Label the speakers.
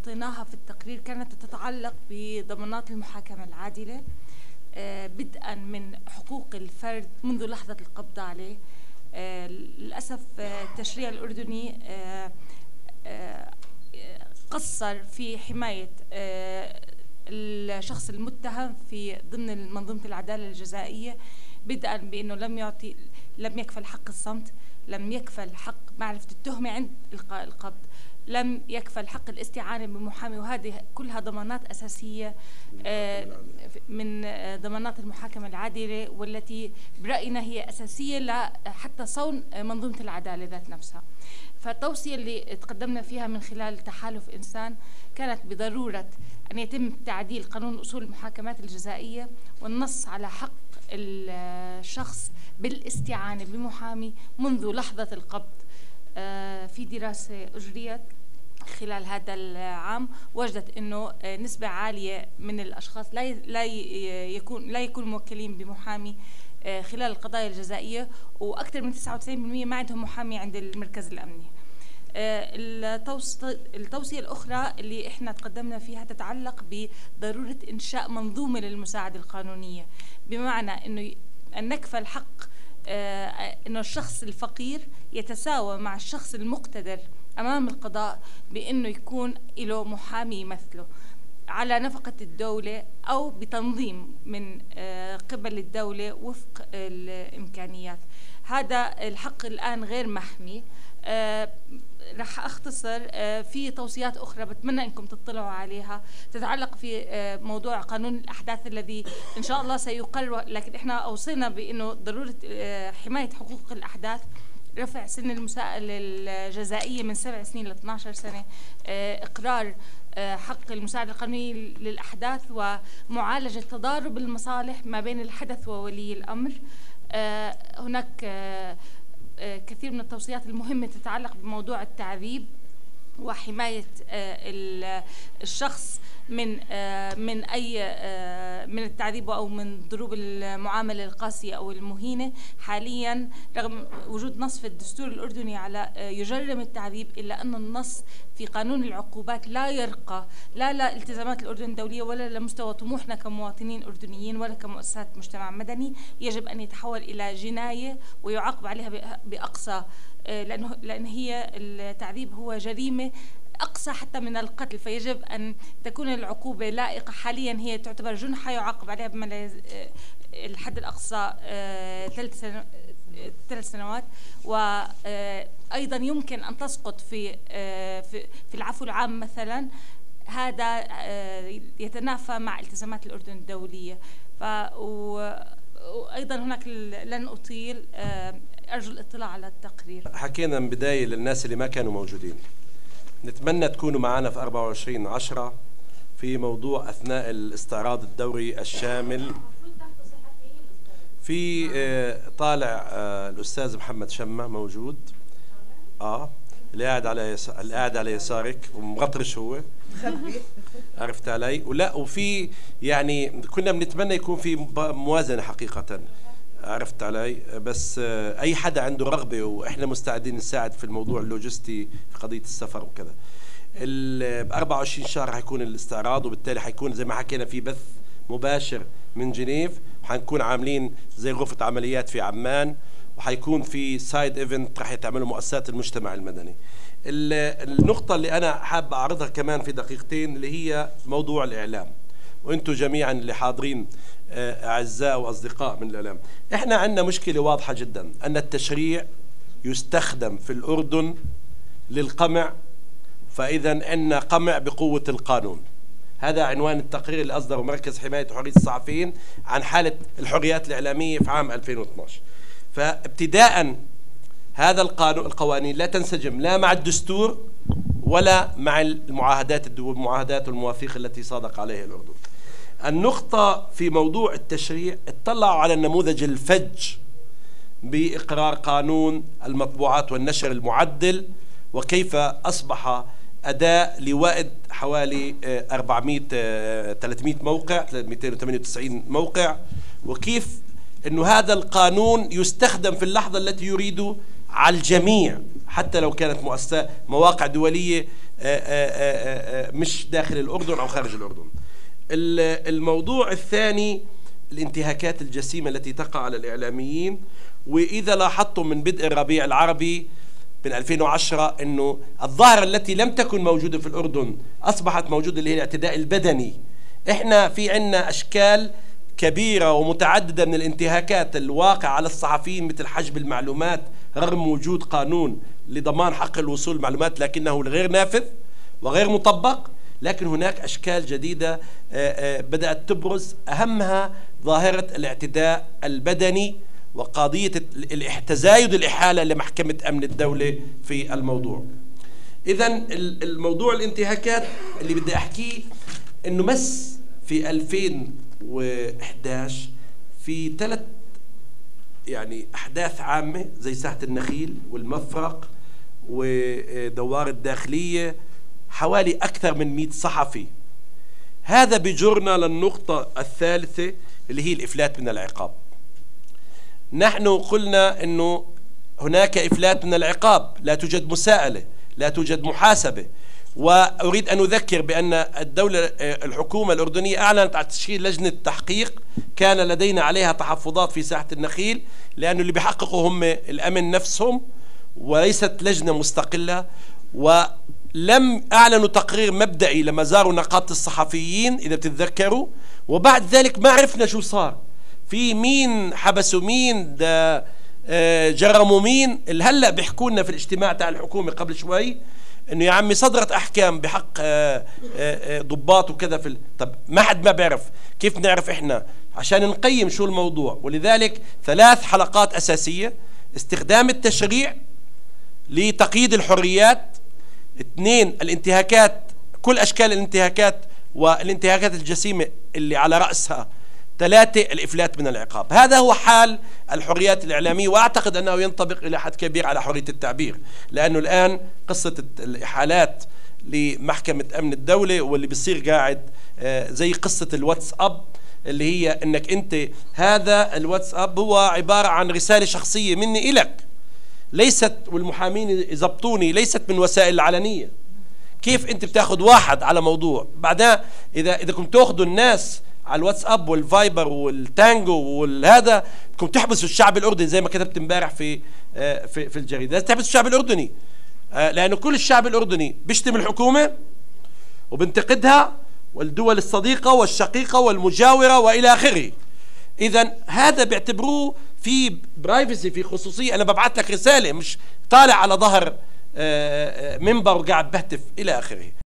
Speaker 1: أعطيناها في التقرير كانت تتعلق بضمانات المحاكمة العادلة، بدءا من حقوق الفرد منذ لحظة القبض عليه. للأسف التشريع الأردني قصر في حماية الشخص المتهم في ضمن منظومة العدالة الجزائية، بدءا بأنه لم يكفل حق الصمت، لم يكفل حق معرفة التهمة عند إلقاء القبض، لم يكفل حق الاستعانة بمحامي، وهذه كلها ضمانات أساسية من ضمانات المحاكمة العادلة، والتي برأينا هي أساسية حتى صون منظومة العدالة ذات نفسها. فالتوصية اللي تقدمنا فيها من خلال تحالف إنسان كانت بضرورة أن يتم تعديل قانون أصول المحاكمات الجزائية والنص على حق الشخص بالاستعانة بمحامي منذ لحظة القبض. في دراسة أجريت خلال هذا العام وجدت أنه نسبة عالية من الأشخاص لا يكونوا موكلين بمحامي خلال القضايا الجزائية، وأكثر من 99% ما عندهم محامي عند المركز الأمني. التوصية الأخرى اللي إحنا تقدمنا فيها تتعلق بضرورة إنشاء منظومة للمساعدة القانونية، بمعنى أنه أن نكفل حق أنه الشخص الفقير يتساوى مع الشخص المقتدر أمام القضاء، بأنه يكون له محامي يمثله على نفقة الدولة أو بتنظيم من قبل الدولة وفق الإمكانيات. هذا الحق الآن غير محمي. رح أختصر في توصيات أخرى بتمنى أنكم تطلعوا عليها تتعلق في موضوع قانون الأحداث الذي إن شاء الله سيقرر، لكن إحنا أوصينا بأنه ضرورة حماية حقوق الأحداث، رفع سن المساءلة الجزائية من 7 سنين ل 12 سنة، إقرار حق المساعدة القانونية للأحداث، ومعالجة تضارب المصالح ما بين الحدث وولي الأمر. هناك كثير من التوصيات المهمة تتعلق بموضوع التعذيب وحماية الشخص من التعذيب أو من ضروب المعاملة القاسية أو المهينة. حاليا رغم وجود نص في الدستور الأردني على يجرم التعذيب، إلا أن النص في قانون العقوبات لا يرقى لا التزامات الأردن الدولية ولا لمستوى طموحنا كمواطنين أردنيين ولا كمؤسسات مجتمع مدني. يجب أن يتحول إلى جناية ويعاقب عليها بأقصى، لأن هي التعذيب هو جريمة أقصى حتى من القتل، فيجب أن تكون العقوبة لائقة. حاليا هي تعتبر جنحة يعاقب عليها بما الحد الأقصى 3 سنوات، وأيضا يمكن أن تسقط في العفو العام مثلا. هذا يتنافى مع التزامات الأردن الدولية. وأيضا هناك لن أطيل، أرجو الاطلاع على التقرير.
Speaker 2: حكينا من بداية للناس اللي ما كانوا موجودين، نتمنى تكونوا معنا في 24/10 في موضوع أثناء الاستعراض الدوري الشامل. في طالع الأستاذ محمد شمة موجود، اللي قاعد على يسارك ومغطرش هو عرفت علي. وفي يعني كنا بنتمنى يكون في موازنة حقيقة، عرفت علي. بس اي حدا عنده رغبه واحنا مستعدين نساعد في الموضوع اللوجستي في قضيه السفر وكذا. ب 24 شهر حيكون الاستعراض، وبالتالي حيكون زي ما حكينا في بث مباشر من جنيف، وحنكون عاملين زي غرفه عمليات في عمان، وحيكون في سايد ايفنت رح يتعملوا مؤسسات المجتمع المدني. النقطه اللي انا حاب اعرضها كمان في دقيقتين اللي هي موضوع الاعلام، وانتم جميعا اللي حاضرين اعزاء واصدقاء من الاعلام. احنا عندنا مشكله واضحه جدا، ان التشريع يستخدم في الاردن للقمع، فاذا عندنا قمع بقوه القانون. هذا عنوان التقرير اللي اصدره مركز حمايه وحريه الصحفيين عن حاله الحريات الاعلاميه في عام 2012. فابتداء هذا القوانين لا تنسجم لا مع الدستور ولا مع المعاهدات والمواثيق التي صادق عليها الأردن. النقطة في موضوع التشريع، اطلعوا على النموذج الفج بإقرار قانون المطبوعات والنشر المعدل، وكيف أصبح أداة لوائد حوالي 300 موقع، 298 موقع، وكيف أنه هذا القانون يستخدم في اللحظة التي يريد على الجميع، حتى لو كانت مواقع دولية مش داخل الأردن أو خارج الأردن. الموضوع الثاني الانتهاكات الجسيمة التي تقع على الإعلاميين. وإذا لاحظتم من بدء الربيع العربي من 2010 أنه الظاهرة التي لم تكن موجودة في الأردن أصبحت موجودة، اللي هي الاعتداء البدني. إحنا في عنا أشكال كبيرة ومتعددة من الانتهاكات الواقع على الصحفيين، مثل حجب المعلومات رغم وجود قانون لضمان حق الوصول للمعلومات لكنه غير نافذ وغير مطبق. لكن هناك أشكال جديدة بدأت تبرز، أهمها ظاهرة الاعتداء البدني وقضية تزايد الإحالة لمحكمة أمن الدولة في الموضوع. إذن الموضوع الانتهاكات اللي بدي أحكيه إنه بس في 2011 في 3 يعني أحداث عامة زي ساحة النخيل والمفرق ودوار الداخلية، حوالي أكثر من 100 صحفي. هذا بجرنا للنقطة الثالثة اللي هي الإفلات من العقاب. نحن قلنا أنه هناك إفلات من العقاب، لا توجد مساءلة، لا توجد محاسبة. وأريد أن أذكر بأن الحكومة الأردنية أعلنت عن تشكيل لجنة تحقيق كان لدينا عليها تحفظات في ساحة النخيل، لأنه اللي بيحققوا هم الأمن نفسهم وليست لجنة مستقلة. ولم أعلنوا تقرير مبدئي لما زاروا نقابة الصحفيين إذا بتتذكروا، وبعد ذلك ما عرفنا شو صار، في مين حبسوا مين، ده جرموا مين. هلا بيحكوا لنا في الاجتماع تاع الحكومة قبل شوي انه يا عمي صدرت احكام بحق ضباط وكذا طب ما حد ما بيعرف. كيف نعرف احنا عشان نقيم شو الموضوع؟ ولذلك 3 حلقات اساسية: استخدام التشريع لتقييد الحريات، 2 الانتهاكات، كل اشكال الانتهاكات والانتهاكات الجسيمة اللي على رأسها، 3 الإفلات من العقاب. هذا هو حال الحريات الإعلامية، وأعتقد أنه ينطبق إلى حد كبير على حرية التعبير، لأنه الآن قصة الإحالات لمحكمة أمن الدولة واللي بيصير قاعد زي قصة الواتساب، اللي هي أنك أنت هذا الواتساب هو عبارة عن رسالة شخصية مني إلك، ليست، والمحامين يضبطوني، ليست من وسائل العلنية. كيف أنت بتاخذ واحد على موضوع بعدها إذا كنت تاخذوا الناس على الواتساب والفايبر والتانجو والهذا بدكم تحبسوا الشعب الأردني زي ما كتبت امبارح في الجريدة. لازم تحبسوا الشعب الأردني، لأنه كل الشعب الأردني بيشتم الحكومة وبنتقدها والدول الصديقة والشقيقة والمجاورة وإلى آخره. إذن هذا بيعتبروه في برايفسي، في خصوصية. أنا ببعث لك رسالة، مش طالع على ظهر منبر وقاعد بهتف إلى آخره.